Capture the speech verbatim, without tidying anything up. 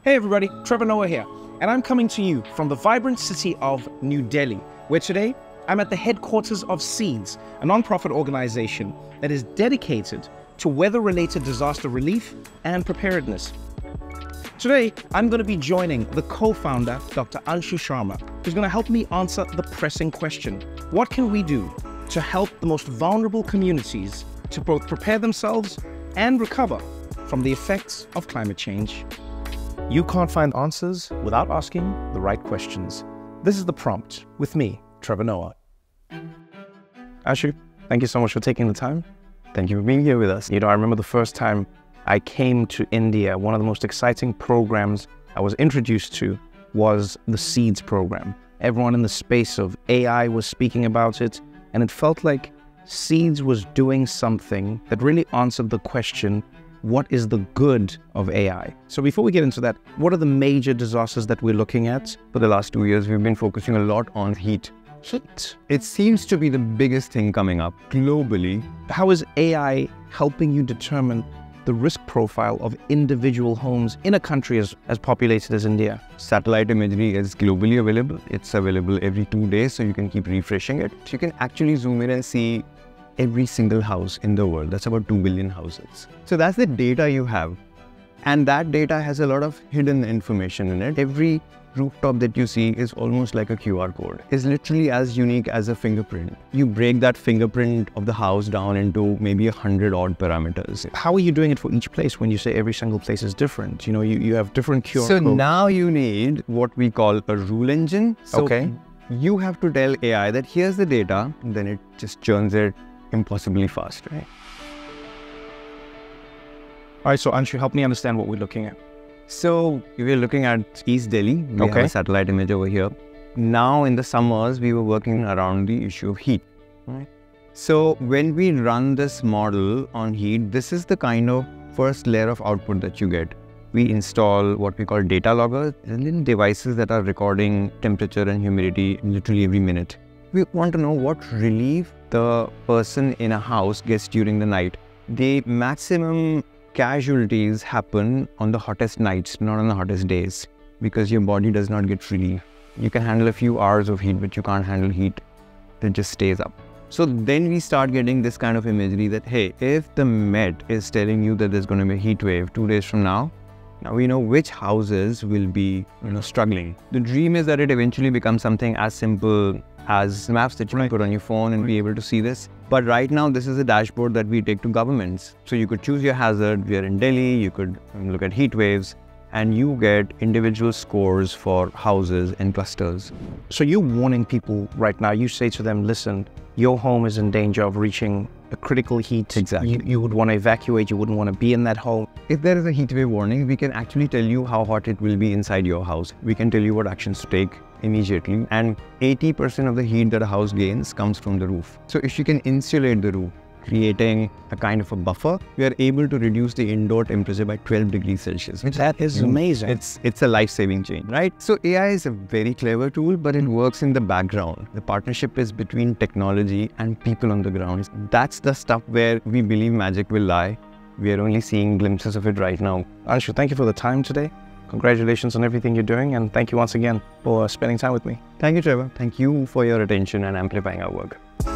Hey everybody, Trevor Noah here, and I'm coming to you from the vibrant city of New Delhi, where today I'm at the headquarters of SEEDS, a non-profit organization that is dedicated to weather-related disaster relief and preparedness. Today, I'm going to be joining the co-founder, Doctor Anshu Sharma, who's going to help me answer the pressing question: what can we do to help the most vulnerable communities to both prepare themselves and recover from the effects of climate change? You can't find answers without asking the right questions. This is The Prompt with me, Trevor Noah. Anshu, thank you so much for taking the time. Thank you for being here with us. You know, I remember the first time I came to India, one of the most exciting programs I was introduced to was the SEEDS program. Everyone in the space of A I was speaking about it, and it felt like SEEDS was doing something that really answered the question, what is the good of A I? So before we get into that, what are the major disasters that we're looking at? For the last two years, we've been focusing a lot on heat. Heat. It seems to be the biggest thing coming up globally. How is A I helping you determine the risk profile of individual homes in a country as, as populated as India? Satellite imagery is globally available. It's available every two days, so you can keep refreshing it. So you can actually zoom in and see every single house in the world. That's about two billion houses. So that's the data you have. And that data has a lot of hidden information in it. Every rooftop that you see is almost like a Q R code. It's literally as unique as a fingerprint. You break that fingerprint of the house down into maybe a hundred odd parameters. How are you doing it for each place when you say every single place is different? You know, you, you have different Q R so codes. So now you need what we call a rule engine. So okay. You have to tell A I that here's the data, and then it just churns it impossibly fast, right? All right, so Anshu, help me understand what we're looking at. So we're looking at East Delhi. We okay. have a satellite image over here. Now in the summers, we were working around the issue of heat. Right? So when we run this model on heat, this is the kind of first layer of output that you get. We install what we call data loggers, little devices that are recording temperature and humidity literally every minute. We want to know what relief the person in a house gets during the night. The maximum casualties happen on the hottest nights, not on the hottest days, because your body does not get relief. You can handle a few hours of heat, but you can't handle heat that just stays up. So then we start getting this kind of imagery that, hey, if the Met is telling you that there's going to be a heat wave two days from now, now we know which houses will be, you know, struggling. The dream is that it eventually becomes something as simple as maps that you can put on your phone and be able to see this. But right now, this is a dashboard that we take to governments. So you could choose your hazard. We are in Delhi. You could look at heat waves, and you get individual scores for houses and clusters. So you're warning people right now. You say to them, listen, your home is in danger of reaching a critical heat. Exactly. You, you would want to evacuate. You wouldn't want to be in that home. If there is a heat wave warning, we can actually tell you how hot it will be inside your house. We can tell you what actions to take immediately. And eighty percent of the heat that a house gains comes from the roof. So if you can insulate the roof, creating a kind of a buffer, we are able to reduce the indoor temperature by twelve degrees Celsius. Which that is amazing. It's, it's a life-saving change, right? So A I is a very clever tool, but it works in the background. The partnership is between technology and people on the ground. That's the stuff where we believe magic will lie. We are only seeing glimpses of it right now. Anshu, thank you for the time today. Congratulations on everything you're doing, and thank you once again for spending time with me. Thank you, Trevor. Thank you for your attention and amplifying our work.